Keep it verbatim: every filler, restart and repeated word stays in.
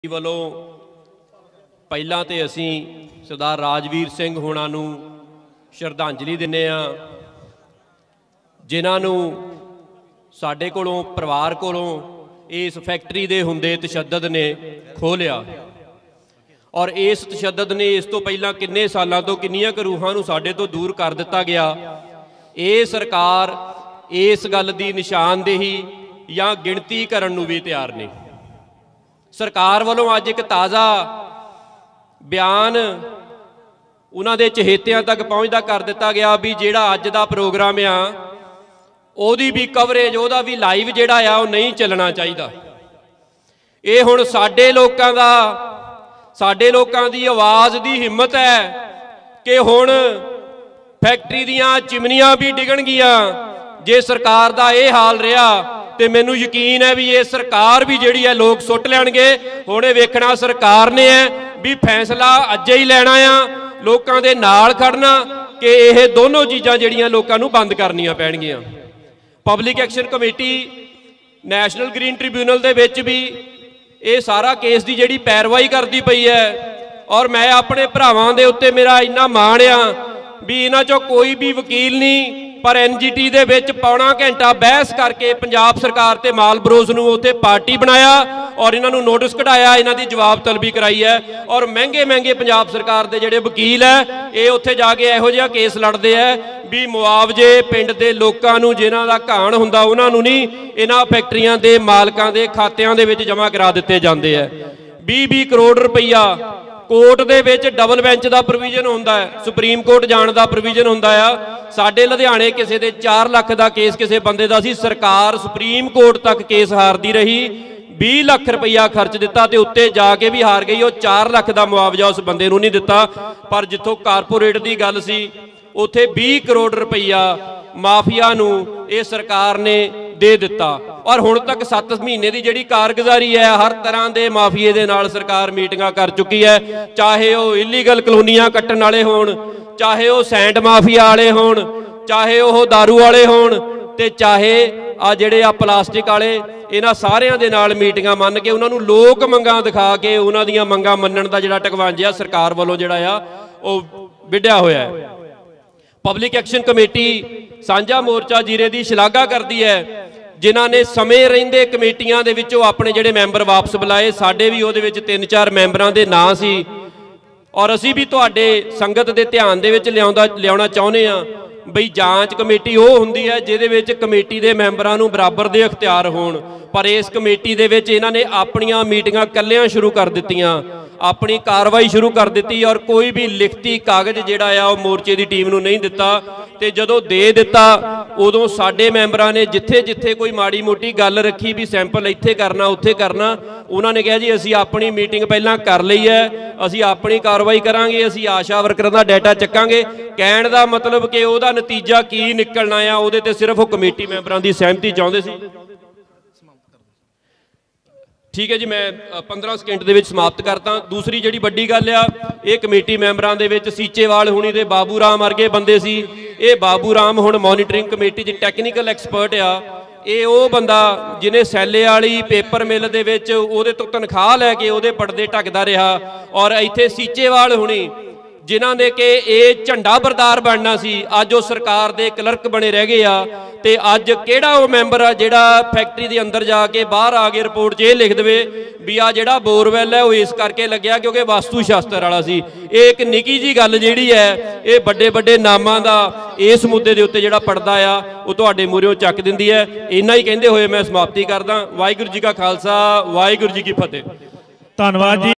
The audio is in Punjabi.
ਵੱਲੋਂ ਪਹਿਲਾਂ ਤੇ ਅਸੀਂ ਸਰਦਾਰ ਰਾਜਵੀਰ ਸਿੰਘ ਹੋਣਾ ਨੂੰ ਸ਼ਰਧਾਂਜਲੀ ਦਿੰਦੇ ਆ, ਜਿਨ੍ਹਾਂ ਨੂੰ ਸਾਡੇ ਕੋਲੋਂ ਪਰਿਵਾਰ ਕੋਲੋਂ ਇਸ ਫੈਕਟਰੀ ਦੇ ਹੁੰਦੇ ਤਸ਼ੱਦਦ ਨੇ ਖੋਹ ਲਿਆ। ਔਰ ਇਸ ਤਸ਼ੱਦਦ ਨੇ ਇਸ ਤੋਂ ਪਹਿਲਾਂ ਕਿੰਨੇ ਸਾਲਾਂ ਤੋਂ ਕਿੰਨੀਆਂ ਕੁ ਰੂਹਾਂ ਨੂੰ ਸਾਡੇ ਤੋਂ ਦੂਰ ਕਰ ਦਿੱਤਾ ਗਿਆ। ਇਹ ਸਰਕਾਰ ਇਸ ਗੱਲ ਦੀ ਨਿਸ਼ਾਨਦੇਹੀ ਜਾਂ ਗਿਣਤੀ ਕਰਨ ਨੂੰ ਵੀ ਤਿਆਰ ਨਹੀਂ। ਸਰਕਾਰ ਵੱਲੋਂ ਅੱਜ ਇੱਕ ਤਾਜ਼ਾ ਬਿਆਨ ਉਹਨਾਂ ਦੇ ਚਹੇਤਿਆਂ ਤੱਕ ਪਹੁੰਚਦਾ ਕਰ ਦਿੱਤਾ ਗਿਆ ਵੀ ਜਿਹੜਾ ਅੱਜ ਦਾ ਪ੍ਰੋਗਰਾਮ ਆ ਉਹਦੀ ਵੀ ਕਵਰੇਜ, ਉਹਦਾ ਵੀ ਲਾਈਵ ਜਿਹੜਾ ਆ ਉਹ ਨਹੀਂ ਚੱਲਣਾ ਚਾਹੀਦਾ। ਇਹ ਹੁਣ ਸਾਡੇ ਲੋਕਾਂ ਦਾ, ਸਾਡੇ ਲੋਕਾਂ ਦੀ ਆਵਾਜ਼ ਦੀ ਹਿੰਮਤ ਹੈ ਕਿ ਹੁਣ ਫੈਕਟਰੀ ਦੀਆਂ ਚਿਮਨੀਆਂ ਵੀ ਡਿੱਗਣਗੀਆਂ ਜੇ ਸਰਕਾਰ ਦਾ ਇਹ ਹਾਲ ਰਿਹਾ। ਤੇ ਮੈਨੂੰ ਯਕੀਨ ਹੈ ਵੀ ਇਹ ਸਰਕਾਰ ਵੀ ਜਿਹੜੀ ਹੈ ਲੋਕ ਸੁੱਟ ਲੈਣਗੇ। ਹੁਣ ਇਹ ਵੇਖਣਾ ਸਰਕਾਰ ਨੇ ਹੈ ਵੀ ਫੈਸਲਾ ਅੱਜ ਹੀ ਲੈਣਾ ਆ, ਲੋਕਾਂ ਦੇ ਨਾਲ ਖੜਨਾ ਕਿ ਇਹ ਦੋਨੋਂ ਚੀਜ਼ਾਂ ਜਿਹੜੀਆਂ ਲੋਕਾਂ ਨੂੰ ਬੰਦ ਕਰਨੀਆਂ ਪੈਣਗੀਆਂ। Public action committee national green tribunal ਦੇ ਵਿੱਚ ਵੀ ਇਹ ਸਾਰਾ ਕੇਸ ਦੀ ਜਿਹੜੀ ਪੈਰਵਾਈ ਕਰਦੀ ਪਈ ਹੈ। ਔਰ ਮੈਂ ਆਪਣੇ ਭਰਾਵਾਂ ਦੇ ਉੱਤੇ ਮੇਰਾ ਇੰਨਾ ਮਾਣ ਆ ਵੀ ਇਹਨਾਂ ਚੋਂ ਕੋਈ ਵੀ ਵਕੀਲ ਨਹੀਂ, ਪਰ ਐਨ ਜੀ ਟੀ ਦੇ ਵਿੱਚ ਪੌਣਾ ਘੰਟਾ ਬਹਿਸ ਕਰਕੇ ਪੰਜਾਬ ਸਰਕਾਰ ਤੇ ਮਾਲ ਬਰੋਜ਼ ਨੂੰ ਉੱਥੇ ਪਾਰਟੀ ਬਣਾਇਆ ਔਰ ਇਹਨਾਂ ਨੂੰ ਨੋਟਿਸ ਕਢਾਇਆ, ਇਹਨਾਂ ਦੀ ਜਵਾਬ ਤਲਬੀ ਕਰਾਈ ਹੈ। ਔਰ ਮਹਿੰਗੇ ਮਹਿੰਗੇ ਪੰਜਾਬ ਸਰਕਾਰ ਦੇ ਜਿਹੜੇ ਵਕੀਲ ਹੈ ਇਹ ਉੱਥੇ ਜਾ ਕੇ ਇਹੋ ਜਿਹਾ ਕੇਸ ਲੜਦੇ ਹੈ ਵੀ ਮੁਆਵਜ਼ੇ ਪਿੰਡ ਦੇ ਲੋਕਾਂ ਨੂੰ ਜਿਨ੍ਹਾਂ ਦਾ ਘਾਣ ਹੁੰਦਾ ਉਹਨਾਂ ਨੂੰ ਨਹੀਂ, ਇਹਨਾਂ ਫੈਕਟਰੀਆਂ ਦੇ ਮਾਲਕਾਂ ਦੇ ਖਾਤਿਆਂ ਦੇ ਵਿੱਚ ਜਮ੍ਹਾਂ ਕਰਾ ਦਿੱਤੇ ਜਾਂਦੇ ਹੈ। ਵੀਹ ਵੀਹ ਕਰੋੜ ਰੁਪਈਆ ਕੋਰਟ ਦੇ ਵਿੱਚ ਡਬਲ ਬੈਂਚ ਦਾ ਪ੍ਰੋਵੀਜ਼ਨ ਹੁੰਦਾ ਹੈ, ਸੁਪਰੀਮ ਕੋਰਟ ਜਾਣ ਦਾ ਪ੍ਰੋਵੀਜ਼ਨ ਹੁੰਦਾ ਆ। ਸਾਡੇ ਲੁਧਿਆਣੇ ਕਿਸੇ ਦੇ ਚਾਰ ਲੱਖ ਦਾ ਕੇਸ ਕਿਸੇ ਬੰਦੇ ਦਾ ਸੀ, ਸਰਕਾਰ ਸੁਪਰੀਮ ਕੋਰਟ ਤੱਕ ਕੇਸ ਹਾਰਦੀ ਰਹੀ, ਵੀਹ ਲੱਖ ਰੁਪਈਆ ਖਰਚ ਦਿੱਤਾ ਤੇ ਉੱਤੇ ਜਾ ਕੇ ਵੀ ਹਾਰ ਗਈ। ਉਹ ਚਾਰ ਲੱਖ ਦਾ ਮੁਆਵਜ਼ਾ ਉਸ ਬੰਦੇ ਨੂੰ ਨਹੀਂ ਦਿੱਤਾ। ਪਰ ਜਿੱਥੋਂ ਕਾਰਪੋਰੇਟ ਦੀ ਗੱਲ ਸੀ ਉੱਥੇ ਵੀਹ ਕਰੋੜ ਰੁਪਈਆ ਮਾਫੀਆ ਨੂੰ ਇਹ ਸਰਕਾਰ ਨੇ ਦੇ ਦਿੱਤਾ। ਔਰ ਹੁਣ ਤੱਕ ਸੱਤ ਮਹੀਨੇ ਦੀ ਜਿਹੜੀ ਕਾਰਗੁਜ਼ਾਰੀ ਹੈ, ਹਰ ਤਰ੍ਹਾਂ ਦੇ ਮਾਫੀਏ ਦੇ ਨਾਲ ਸਰਕਾਰ ਮੀਟਿੰਗਾਂ ਕਰ ਚੁੱਕੀ ਹੈ, ਚਾਹੇ ਉਹ ਇਲੀਗਲ ਕਲੋਨੀਆਂ ਕੱਟਣ ਵਾਲੇ ਹੋਣ, ਚਾਹੇ ਉਹ ਸੈਂਡ ਮਾਫੀਆ ਵਾਲੇ ਹੋਣ, ਚਾਹੇ ਉਹ ਦਾਰੂ ਵਾਲੇ ਹੋਣ, ਤੇ ਚਾਹੇ ਆ ਜਿਹੜੇ ਆ ਪਲਾਸਟਿਕ ਵਾਲੇ। ਇਹਨਾਂ ਸਾਰਿਆਂ ਦੇ ਨਾਲ ਮੀਟਿੰਗਾਂ ਮੰਨ ਕੇ ਉਹਨਾਂ ਨੂੰ ਲੋਕ ਮੰਗਾਂ ਦਿਖਾ ਕੇ ਉਹਨਾਂ ਦੀਆਂ ਮੰਗਾਂ ਮੰਨਣ ਦਾ ਜਿਹੜਾ ਟਕਵਾਂਜਿਆ ਸਰਕਾਰ ਵੱਲੋਂ ਜਿਹੜਾ ਆ ਉਹ ਵਿੱਢਿਆ ਹੋਇਆ ਹੈ। ਪਬਲਿਕ ਐਕਸ਼ਨ ਕਮੇਟੀ ਸਾਂਝਾ ਮੋਰਚਾ ਜੀਰੇ ਦੀ ਸ਼ਲਾਘਾ ਕਰਦੀ ਹੈ, ਜਿਨ੍ਹਾਂ ਨੇ ਸਮੇਂ ਰਹਿੰਦੇ ਕਮੇਟੀਆਂ ਦੇ ਵਿੱਚੋਂ ਆਪਣੇ ਜਿਹੜੇ ਮੈਂਬਰ ਵਾਪਸ ਬੁਲਾਏ। ਸਾਡੇ ਵੀ ਉਹਦੇ ਵਿੱਚ ਤਿੰਨ ਚਾਰ ਮੈਂਬਰਾਂ ਦੇ ਨਾਂ ਸੀ ਔਰ ਅਸੀਂ ਵੀ ਤੁਹਾਡੇ ਸੰਗਤ ਦੇ ਧਿਆਨ ਦੇ ਵਿੱਚ ਲਿਆਉਂਦਾ ਲਿਆਉਣਾ ਚਾਹੁੰਦੇ ਹਾਂ ਬਈ ਜਾਂਚ ਕਮੇਟੀ ਉਹ ਹੁੰਦੀ ਹੈ ਜਿਹਦੇ ਵਿੱਚ ਕਮੇਟੀ ਦੇ ਮੈਂਬਰਾਂ ਨੂੰ ਬਰਾਬਰ ਦੇ ਅਖਤਿਆਰ ਹੋਣ। ਪਰ ਇਸ ਕਮੇਟੀ ਦੇ ਵਿੱਚ ਇਹਨਾਂ ਨੇ ਆਪਣੀਆਂ ਮੀਟਿੰਗਾਂ ਇਕੱਲਿਆਂ ਸ਼ੁਰੂ ਕਰ ਦਿੱਤੀਆਂ, ਆਪਣੀ ਕਾਰਵਾਈ ਸ਼ੁਰੂ ਕਰ ਦਿੱਤੀ ਔਰ ਕੋਈ ਵੀ ਲਿਖਤੀ ਕਾਗਜ਼ ਜਿਹੜਾ ਆ ਉਹ ਮੋਰਚੇ ਦੀ ਟੀਮ ਨੂੰ ਨਹੀਂ ਦਿੱਤਾ। ਤੇ ਜਦੋਂ ਦੇ ਦਿੱਤਾ ਉਦੋਂ ਸਾਡੇ ਮੈਂਬਰਾਂ ਨੇ ਜਿੱਥੇ ਜਿੱਥੇ ਕੋਈ ਮਾੜੀ ਮੋਟੀ ਗੱਲ ਰੱਖੀ ਵੀ ਸੈਂਪਲ ਇੱਥੇ ਕਰਨਾ ਉੱਥੇ ਕਰਨਾ, ਉਹਨਾਂ ਨੇ ਕਿਹਾ ਜੀ ਅਸੀਂ ਆਪਣੀ ਮੀਟਿੰਗ ਪਹਿਲਾਂ ਕਰ ਲਈ ਹੈ, ਅਸੀਂ ਆਪਣੀ ਕਾਰਵਾਈ ਕਰਾਂਗੇ, ਅਸੀਂ ਆਸ਼ਾ ਵਰਕਰਾਂ ਦਾ ਡਾਟਾ ਚੱਕਾਂਗੇ। ਕਹਿਣ ਦਾ ਮਤਲਬ ਕਿ ਉਹਦਾ ਨਤੀਜਾ ਕੀ ਨਿਕਲਣਾ ਆ ਉਹਦੇ ਤੇ ਸਿਰਫ ਉਹ ਕਮੇਟੀ ਮੈਂਬਰਾਂ ਦੀ ਸਹਿਮਤੀ ਚਾਹੁੰਦੇ ਸੀ। ਠੀਕ ਹੈ ਜੀ, ਮੈਂ ਪੰਦਰਾਂ ਸਕਿੰਟ ਦੇ ਵਿੱਚ ਸਮਾਪਤ ਕਰਤਾ। ਦੂਸਰੀ ਜਿਹੜੀ ਵੱਡੀ ਗੱਲ ਆ, ਇਹ ਕਮੇਟੀ ਮੈਂਬਰਾਂ ਦੇ ਵਿੱਚ ਸੀਚੇਵਾਲ ਹੁਣੀ ਦੇ ਬਾਬੂ ਰਾਮ ਵਰਗੇ ਬੰਦੇ ਸੀ। ਇਹ ਬਾਬੂ ਰਾਮ ਹੁਣ ਮੋਨੀਟਰਿੰਗ ਕਮੇਟੀ 'ਚ ਟੈਕਨੀਕਲ ਐਕਸਪਰਟ ਆ। ਇਹ ਉਹ ਬੰਦਾ ਜਿਹਨੇ ਸੈਲੇ ਵਾਲੀ ਪੇਪਰ ਮਿਲ ਦੇ ਵਿੱਚ ਉਹਦੇ ਤੋਂ ਤਨਖਾਹ ਲੈ ਕੇ ਉਹਦੇ ਪਰਦੇ ਢੱਕਦਾ ਰਿਹਾ। ਔਰ ਇੱਥੇ ਸੀਚੇਵਾਲ ਹੁਣੀ ਜਿਨ੍ਹਾਂ ਨੇ ਕਿ ਇਹ ਝੰਡਾ ਬਰਦਾਰ ਬਣਨਾ ਸੀ, ਅੱਜ ਉਹ ਸਰਕਾਰ ਦੇ ਕਲਰਕ ਬਣੇ ਰਹਿ ਗਏ ਆ। ਤੇ ਅੱਜ ਕਿਹੜਾ ਉਹ ਮੈਂਬਰ ਆ ਜਿਹੜਾ ਫੈਕਟਰੀ ਦੇ ਅੰਦਰ ਜਾ ਕੇ ਬਾਹਰ ਆ ਕੇ ਰਿਪੋਰਟ 'ਚ ਇਹ ਲਿਖ ਦੇਵੇ ਵੀ ਆ ਜਿਹੜਾ ਬੋਰਵੈਲ ਹੈ ਉਹ ਇਸ ਕਰਕੇ ਲੱਗਿਆ ਕਿਉਂਕਿ ਵਾਸਤੂ ਸ਼ਾਸਤਰ ਵਾਲਾ ਸੀ। ਇਹ ਇੱਕ ਨਿੱਕੀ ਜੀ ਗੱਲ ਜਿਹੜੀ ਹੈ ਇਹ ਵੱਡੇ ਵੱਡੇ ਨਾਮਾਂ ਦਾ ਇਸ ਮੁੱਦੇ ਦੇ ਉੱਤੇ ਜਿਹੜਾ ਪੜਦਾ ਆ ਉਹ ਤੁਹਾਡੇ ਮੂਹਰਿਓਂ ਚੱਕ ਦਿੰਦੀ ਹੈ। ਇੰਨਾ ਹੀ ਕਹਿੰਦੇ ਹੋਏ ਮੈਂ ਸਮਾਪਤੀ ਕਰਦਾ। ਵਾਹਿਗੁਰੂ ਜੀ ਕਾ ਖਾਲਸਾ, ਵਾਹਿਗੁਰੂ ਜੀ ਕੀ ਫਤਿਹ। ਧੰਨਵਾਦ ਜੀ।